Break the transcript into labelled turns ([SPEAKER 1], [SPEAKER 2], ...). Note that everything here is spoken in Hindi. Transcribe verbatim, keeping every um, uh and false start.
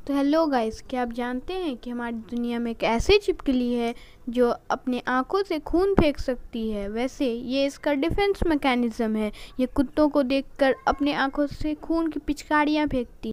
[SPEAKER 1] तो हेलो गाइस, क्या आप जानते हैं कि हमारी दुनिया में एक ऐसी छिपकली है जो अपने आँखों से खून फेंक सकती है। वैसे ये इसका डिफेंस मैकेनिज्म है। ये कुत्तों को देखकर अपने आँखों से खून की पिचकारियाँ फेंकती